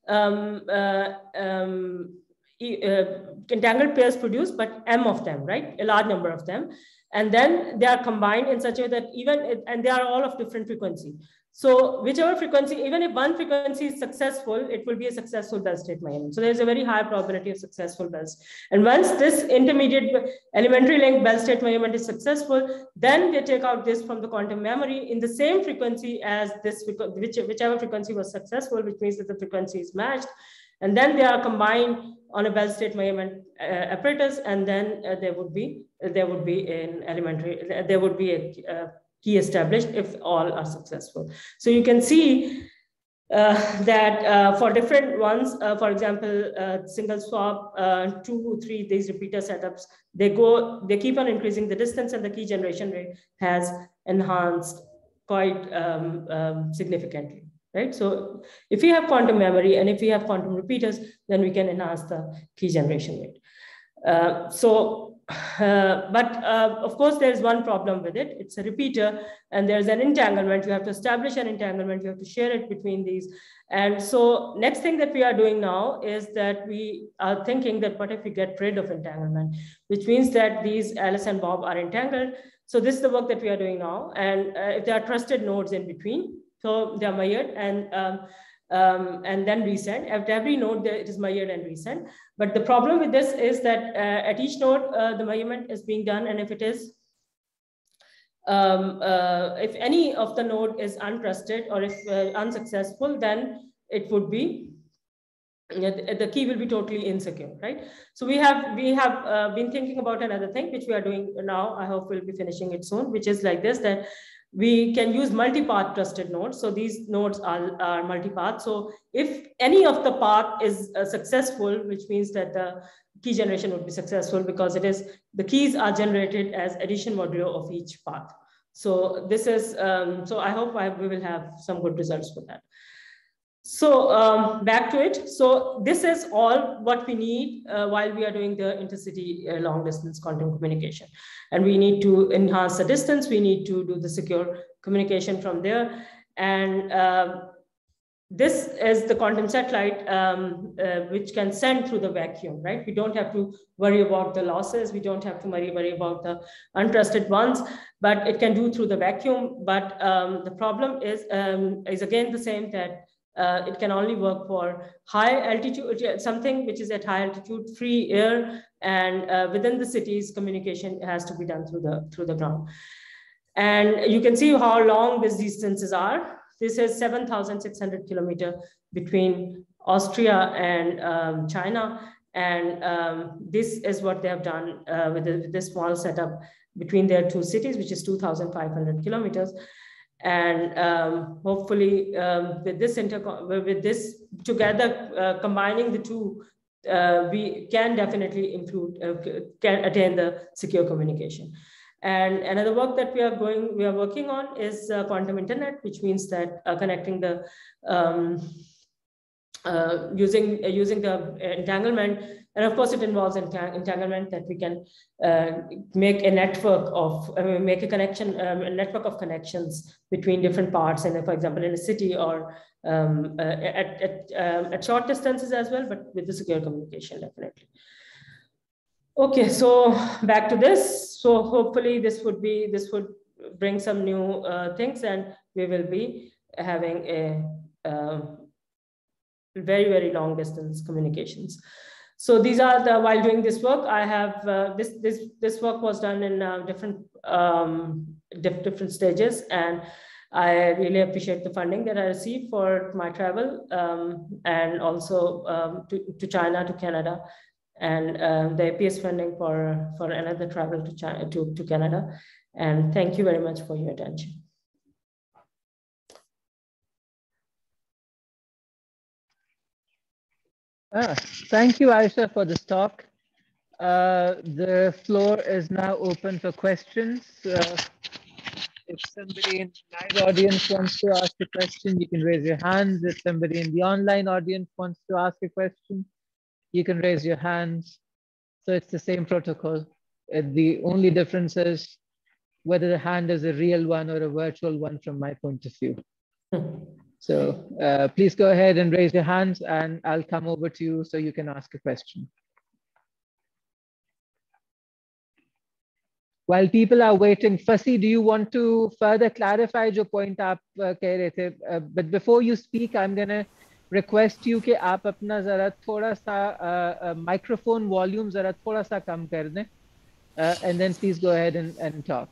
entangled pairs produced, but M of them, right? A large number of them. And then they are combined in such a way that and they are all of different frequency. So whichever frequency, even if one frequency is successful, it will be a successful Bell state measurement. So there's a very high probability of successful Bells. And once this intermediate elementary length Bell state measurement is successful, then they take out this from the quantum memory in the same frequency as this, whichever frequency was successful, which means that the frequency is matched. And then they are combined on a Bell state measurement apparatus, and then there would be an elementary, there would be a key established if all are successful. So you can see that for different ones, for example, single swap, 2, 3, these repeater setups, they keep on increasing the distance, and the key generation rate has enhanced quite significantly. Right. So if we have quantum memory and if we have quantum repeaters, then we can enhance the key generation rate. But of course, there's one problem with it. It's a repeater, and there's an entanglement. You have to establish an entanglement. You have to share it between these. And so next thing that we are doing now is that we are thinking that what if we get rid of entanglement, which means that these Alice and Bob are entangled. So this is the work that we are doing now. And if there are trusted nodes in between, so they are measured and then resent. At every node, it is measured and resent. But the problem with this is that at each node, the measurement is being done. And if it is, if any of the node is untrusted or if unsuccessful, then it would be, the key will be totally insecure, right? So we have been thinking about another thing, which we are doing now. I hope we'll be finishing it soon, which is like this, that we can use multi-path trusted nodes. So these nodes are multi-path. So if any of the path is successful, which means that the key generation would be successful, because it is, the keys are generated as addition modulo of each path. So this is, so I hope we will have some good results for that. So back to it. So this is all what we need while we are doing the intercity long distance quantum communication. And we need to enhance the distance. We need to do the secure communication from there. And this is the quantum satellite, which can send through the vacuum, right? We don't have to worry about the losses. We don't have to worry about the untrusted ones, but it can do through the vacuum. But the problem is again the same, that it can only work for high altitude, something which is at high altitude, free air, and within the cities, communication has to be done through the ground. And you can see how long these distances are. This is 7,600 kilometers between Austria and China. And this is what they have done with this small setup between their two cities, which is 2,500 kilometers. And hopefully with this together, combining the two, we can definitely can attain the secure communication. And another work that we are working on is quantum internet, which means that connecting the using the entanglement. And of course, it involves entanglement, that we can make a network of, make a connection, a network of connections between different parts. And for example, in a city or at short distances as well, but with the secure communication, definitely. Okay, so back to this. So hopefully this would bring some new things, and we will be having a very, very long distance communications. So these are while doing this work, I have this work was done in different stages, and I really appreciate the funding that I received for my travel, and also to China, to Canada, and the APS funding for another travel to China, to Canada. And thank you very much for your attention. Thank you, Aisha, for this talk. The floor is now open for questions. If somebody in the live audience wants to ask a question, you can raise your hands. If somebody in the online audience wants to ask a question, you can raise your hands. So it's the same protocol. The only difference is whether the hand is a real one or a virtual one from my point of view. So please go ahead and raise your hands and I'll come over to you so you can ask a question. While people are waiting, Fasi, do you want to further clarify your point aap keh rahe the? But before you speak, I'm going to request you कि आप अपना ज़रा थोड़ा सा microphone volume ज़रा थोड़ा सा कम कर दें, and then please go ahead and talk.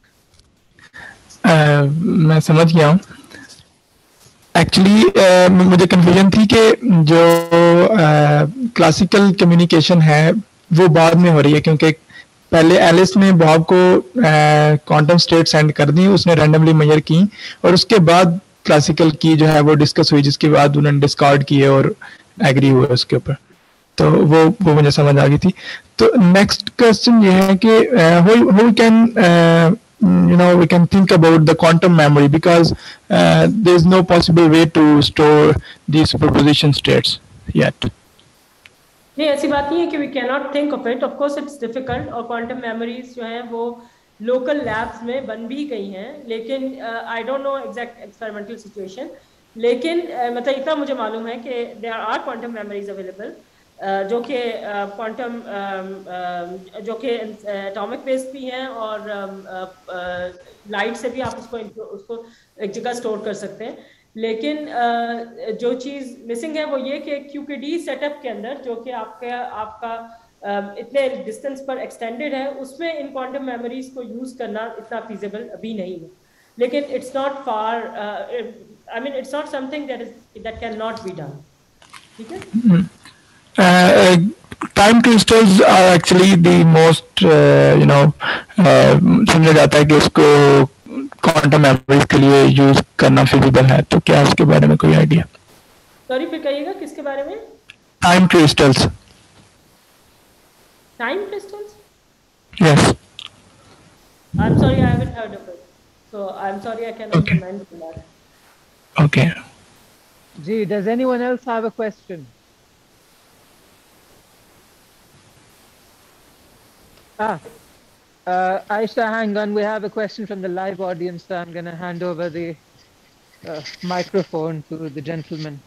मैं समझ गया हूँ. एक्चुअली मुझे कंफ्यूजन थी कि जो क्लासिकल कम्युनिकेशन है वो बाद में हो रही है, क्योंकि पहले एलिस ने बॉब को क्वांटम स्टेट सेंड कर दी, उसने रैंडमली मेजर की और उसके बाद क्लासिकल की जो है वो डिस्कस हुई, जिसके बाद उन्होंने डिस्कार्ड किए और एग्री हुए उसके ऊपर. तो वो मुझे समझ आ गई थी. तो नेक्स्ट क्वेश्चन ये है कि how can we can think about the quantum memory, because there is no possible way to store these superposition states yet. नहीं, ऐसी बात नहीं है कि we cannot think of it. Of course it's difficult. और quantum memories जो हैं वो local labs में बन भी गई हैं, लेकिन I don't know exact experimental situation. लेकिन मतलब इतना मुझे मालूम है कि there are quantum memories available, जो कि क्वांटम जो कि एटॉमिक बेस्ड भी हैं और लाइट से भी आप उसको एक जगह स्टोर कर सकते हैं. लेकिन जो चीज़ मिसिंग है वो ये कि QKD सेटअप के अंदर जो कि आपका इतने डिस्टेंस पर एक्सटेंडेड है, उसमें इन क्वांटम मेमोरीज को यूज़ करना इतना फीजिबल अभी नहीं है. लेकिन it's not far, I mean it's not something that can not be done. ठीक है. Time crystals are actually the most समझा जाता है कि इसको क्वांटम मेमोरीज के लिए यूज करना फिजिबल है. तो क्या इसके बारे में कोई आइडिया? सॉरी, फिर कहिएगा किसके बारे में? Time crystals. Time crystals? Yes. I'm sorry, I haven't heard of it. So I'm sorry, I cannot comment on that. Okay. Gee, does anyone else have a question? Aisha, hang on. We have a question from the live audience. So I'm going to hand over the microphone to the gentleman.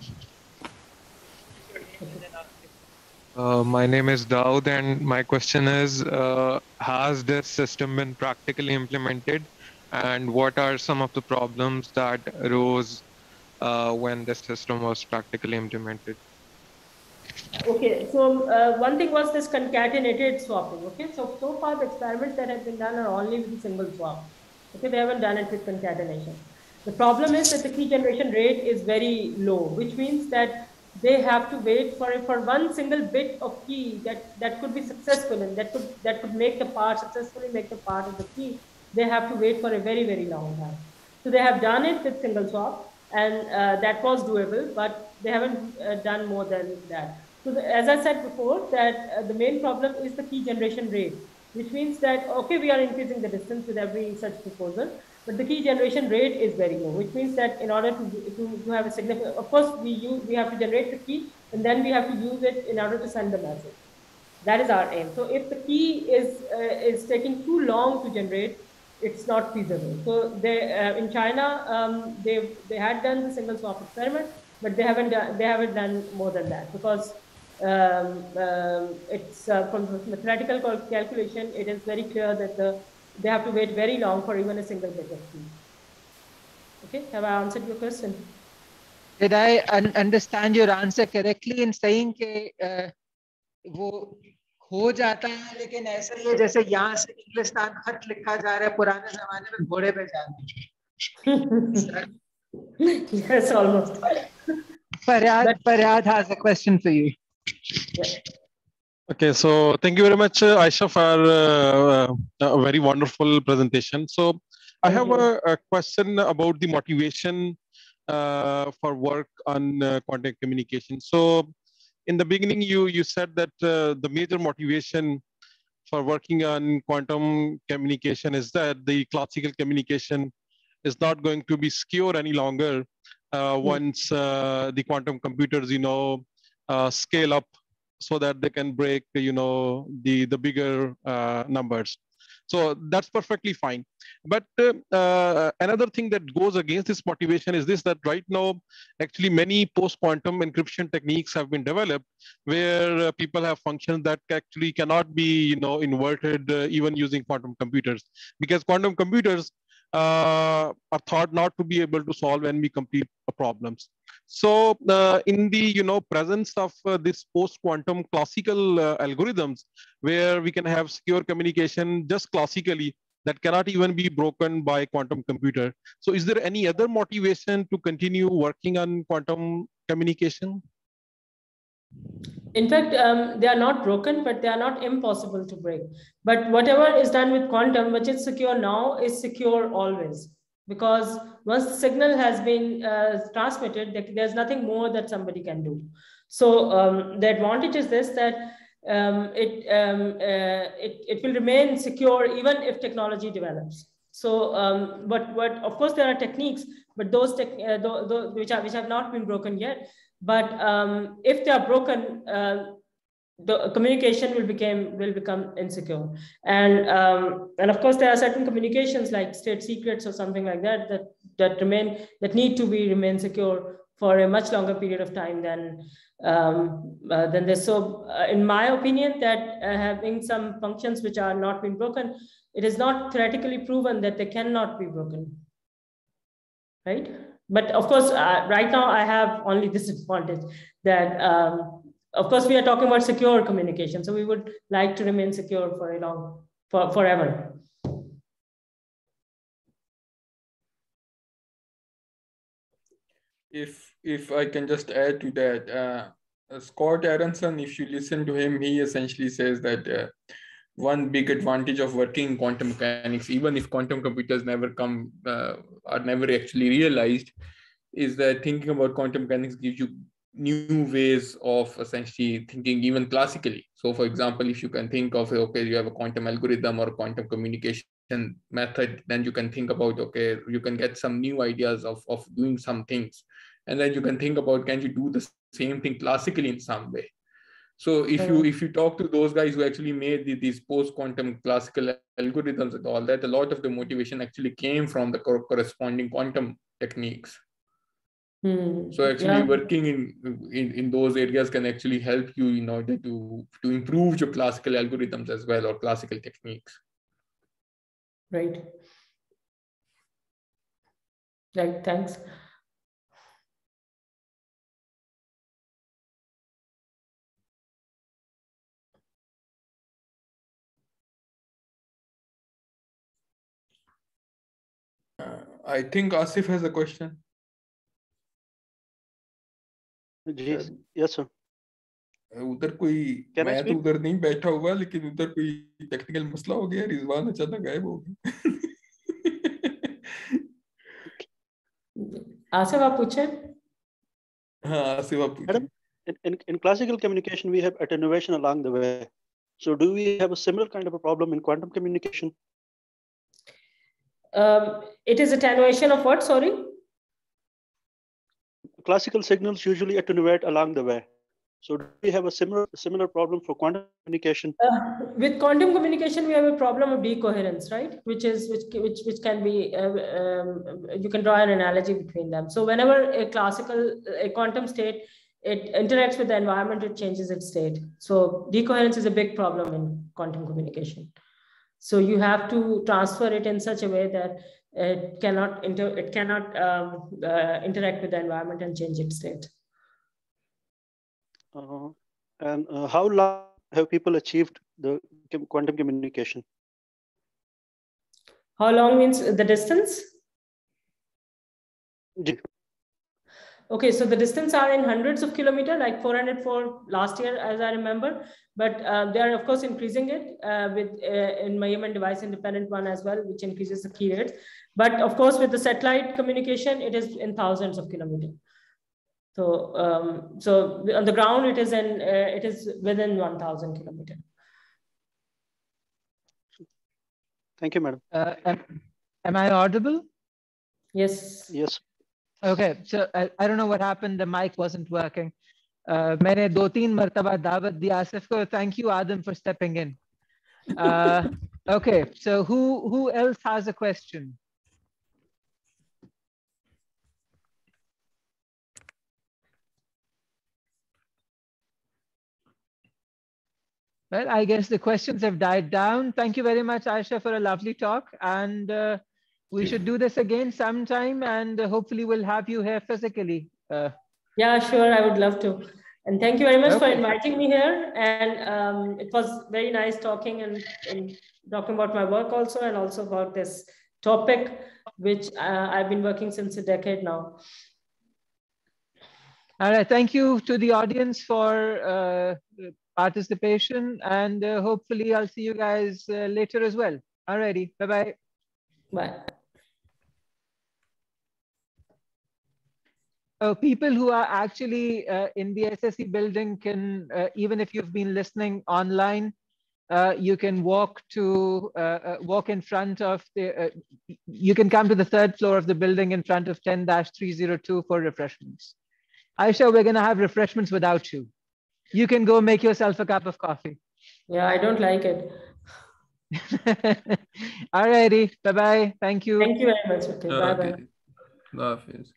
My name is Daud, and my question is, has this system been practically implemented, and what are some of the problems that arose when this system was practically implemented? Okay, so one thing was this concatenated swapping. Okay, so far the experiments that have been done are only with a single swap. Okay, they haven't done it with concatenation. The problem is that the key generation rate is very low, which means that they have to wait for one single bit of key that could be successful and that could make the part successfully make the part of the key. They have to wait for a very, very long time. So they have done it with single swap, and that was doable, but they haven't done more than that. So as I said before, that the main problem is the key generation rate, which means that, okay, we are increasing the distance with every such proposal, but the key generation rate is very low, which means that in order to have a significant, of course, we have to generate the key, and then we have to use it in order to send the message. That is our aim. So if the key is taking too long to generate, it's not feasible. So they in China, they had done the single swap experiment, but they haven't done more than that, because it's from mathematical calculation, it is very clear that they have to wait very long for even a single bit of key. Okay, have I answered your question? Did I understand your answer correctly in saying कि वो हो जाता है, लेकिन ऐसा ही है जैसे यहाँ से इंग्लिस्तान खत लिखा जा रहा है पुराने जमाने में घोड़े पे जाने? Yes, almost. Faryad has a question for you. Yeah. Okay, so thank you very much, Aisha, for a very wonderful presentation. So I have a question about the motivation for work on quantum communication. So in the beginning, you said that the major motivation for working on quantum communication is that the classical communication is not going to be secure any longer once the quantum computers, scale up so that they can break, the bigger numbers. So that's perfectly fine. But another thing that goes against this motivation is this, that right now, actually many post-quantum encryption techniques have been developed where people have functions that actually cannot be, inverted even using quantum computers, because quantum computers are thought not to be able to solve any complete problems. So in the presence of this post-quantum classical algorithms, where we can have secure communication just classically that cannot even be broken by quantum computer. So is there any other motivation to continue working on quantum communication? In fact, they are not broken, but they are not impossible to break. But whatever is done with quantum, which is secure now, is secure always. Because once the signal has been transmitted, there's nothing more that somebody can do. So the advantage is this, that it will remain secure even if technology develops. So, but of course there are techniques, but those which have not been broken yet. But if they are broken, the communication will become insecure, and of course there are certain communications like state secrets or something like that need to remain secure for a much longer period of time than this. So in my opinion, that having some functions which are not being broken, it is not theoretically proven that they cannot be broken, right? But of course, right now I have only this advantage that of course, we are talking about secure communication, so we would like to remain secure forever. If I can just add to that, Scott Aronson, if you listen to him, he essentially says that one big advantage of working in quantum mechanics, even if quantum computers never are never actually realized, is that thinking about quantum mechanics gives you new ways of essentially thinking even classically. So for example, if you can think of, okay, you have a quantum algorithm or quantum communication method, then you can think about, okay, you can get some new ideas of doing some things. And then you can think about, can you do the same thing classically in some way? So if you talk to those guys who actually made these post-quantum classical algorithms and all that, a lot of the motivation actually came from the corresponding quantum techniques. So actually working in those areas can actually help you in order to improve your classical algorithms as well, or classical techniques. Right. Right, thanks. I think Asif has a question. Yes, sir. उधर कोई मैं तो उधर नहीं बैठा हुआ, लेकिन उधर कोई टेक्निकल मसला हो गया, रिजवान अचानक गायब हो गया. आसिफ आप पूछे. हाँ आसिफ आप पूछे. In classical communication we have attenuation along the way. So do we have a similar kind of a problem in quantum communication? It is attenuation of what? Sorry. Classical signals usually attenuate along the way. So do we have a similar problem for quantum communication? With quantum communication, we have a problem of decoherence, right? Which can be you can draw an analogy between them. So whenever a quantum state, it interacts with the environment, it changes its state. So decoherence is a big problem in quantum communication. So you have to transfer it in such a way that it cannot interact with the environment and change its state. And how long have people achieved the quantum communication? How long means the distance? Okay, so the distance are in hundreds of kilometers, like 404 last year, as I remember. But they are, of course, increasing it in Mayaman device independent one as well, which increases the key rates. But of course, with the satellite communication, it is in thousands of kilometers. So, so on the ground, it is within 1,000 kilometers. Thank you, madam. Am I audible? Yes. Yes. Okay, so I don't know what happened. The mic wasn't working. मैंने 2-3 मर्तबा दावत दी आसिफ को. Thank you, Adam, for stepping in. Okay, so who else has a question? Well, I guess the questions have died down. Thank you very much, Aisha, for a lovely talk. And we should do this again sometime, and hopefully we'll have you here physically. Yeah, sure. I would love to. And thank you very much for Okay. inviting me here. And it was very nice talking and talking about my work also, and also about this topic, which I've been working since a decade now. All right. Thank you to the audience for participation, and hopefully I'll see you guys later as well. All righty. Bye-bye. Bye. People who are actually in the SSE building can, even if you've been listening online, you can walk in front of the, you can come to the 3rd floor of the building in front of 10-302 for refreshments. Aisha, we're going to have refreshments without you. You can go make yourself a cup of coffee. Yeah, I don't like it. All righty. Bye-bye. Thank you. Thank you very much. Okay, bye-bye. Okay. Allah Hafiz.